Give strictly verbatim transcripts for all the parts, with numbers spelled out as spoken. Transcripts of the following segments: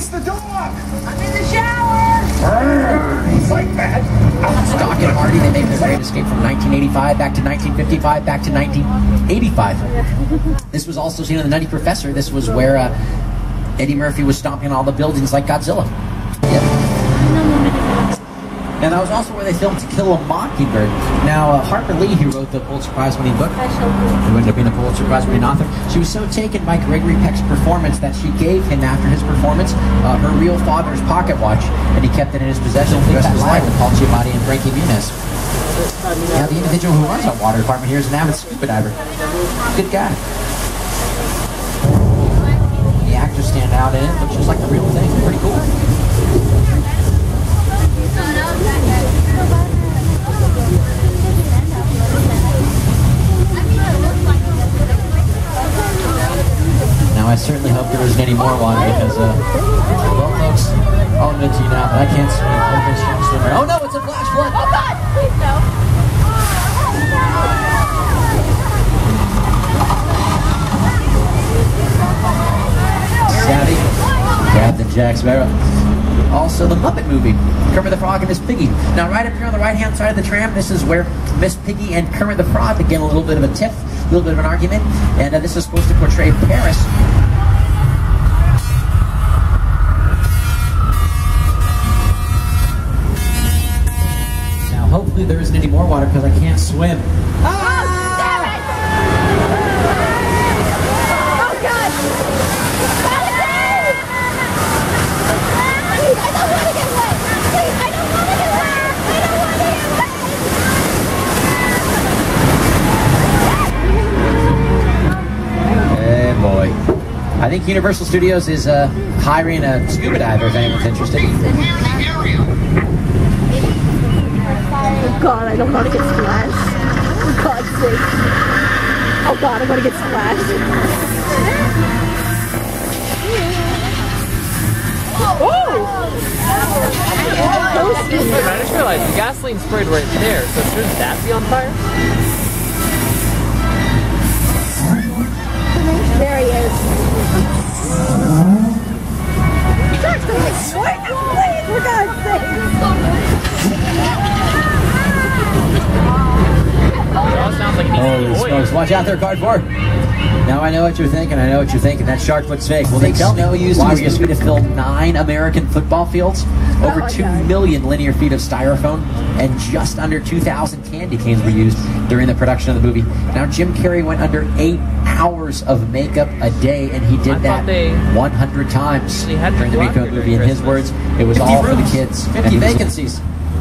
Release the dog! I'm in the shower! He's like that. Doc and Marty, they made their great escape from nineteen eighty-five back to nineteen fifty-five back to nineteen eighty-five. This was also seen in The Nutty Professor. This was where uh, Eddie Murphy was stomping on all the buildings like Godzilla. Yep. And that was also where they filmed To Kill a Mockingbird. Now, uh, Harper Lee, who wrote the Pulitzer Prize-winning book, who ended up being a Pulitzer Prize-winning author, she was so taken by Gregory Peck's performance that she gave him, after his performance, uh, her real father's pocket watch, and he kept it in his possession for the rest of his life with Paul Giamatti and Frankie Muniz. Now, the individual who runs our water department here is an avid scuba diver. Good guy. The actors stand out in it. Looks just like the real thing. Pretty cool. Now, I certainly hope there isn't any more water because, uh, well, folks, I'll admit to you now that I can't swim. Everybody's trying to swim right. Oh no, it's a flash flood! Oh God! Please no! Savvy, Captain Jack Sparrow. Also, the Muppet movie, Kermit the Frog and Miss Piggy. Now, right up here on the right-hand side of the tram, this is where Miss Piggy and Kermit the Frog begin a little bit of a tiff, a little bit of an argument, and uh, this is supposed to portray Paris. Now, hopefully there isn't any more water because I can't swim. Ah! Oh God! Please, I don't want to get wet! Please, I don't want to get wet! I don't want to get wet! Hey, boy. I think Universal Studios is uh, hiring a scuba diver if anyone's interested. Oh God, I don't want to get splashed. For God's sake. Oh God, I'm going to get splashed. Oh! I just realized the gasoline sprayed right there, so shouldn't that be on fire? There he is. George, don't get sweat! Please, for God's sake! Oh, sounds like it needs Holy oil. smokes, watch out there, cardboard. Now I know what you're thinking, I know what you're thinking. That shark looks fake. Well, they tell me we used to fill nine American football fields, over Oh, two God. million linear feet of styrofoam, and just under two thousand candy canes were used during the production of the movie. Now, Jim Carrey went under eight hours of makeup a day, and he I did thought that they one hundred times actually had during the people makeup out movie. In during his words, it was fifty all for the rooms, kids. and fifty he was- vacancies.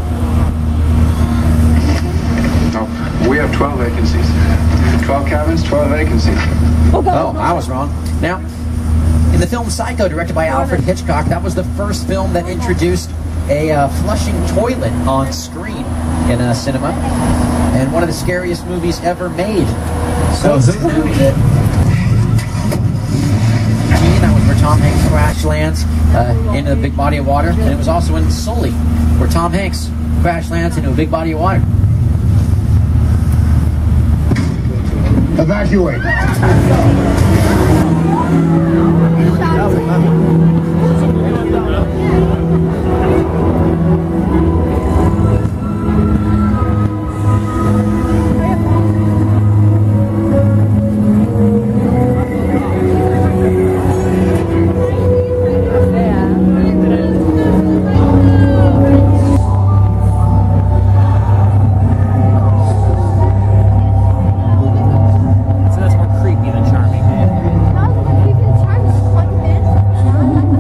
No, we have twelve vacancies. twelve cabins, twelve vacancies. Oh, I was wrong. Now, in the film Psycho, directed by Alfred Hitchcock, that was the first film that introduced a uh, flushing toilet on screen in a cinema, and one of the scariest movies ever made. So, that was where Tom Hanks crash lands uh, into a big body of water, and it was also in Sully, where Tom Hanks crash lands into a big body of water. Evacuate. So that's more creepy than charming. How is it creepy and charming? Plug him in.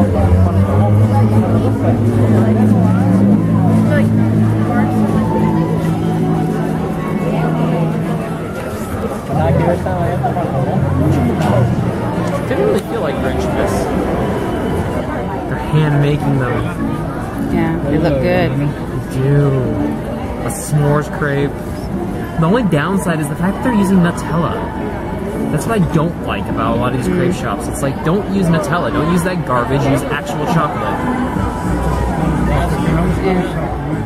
Didn't really feel like Grinchmas. They're hand making them. Yeah, they look good. Dude, a s'mores crepe. The only downside is the fact that they're using Nutella. That's what I don't like about a lot of these crepe shops. It's like, don't use Nutella. Don't use that garbage. Use actual chocolate. Yeah.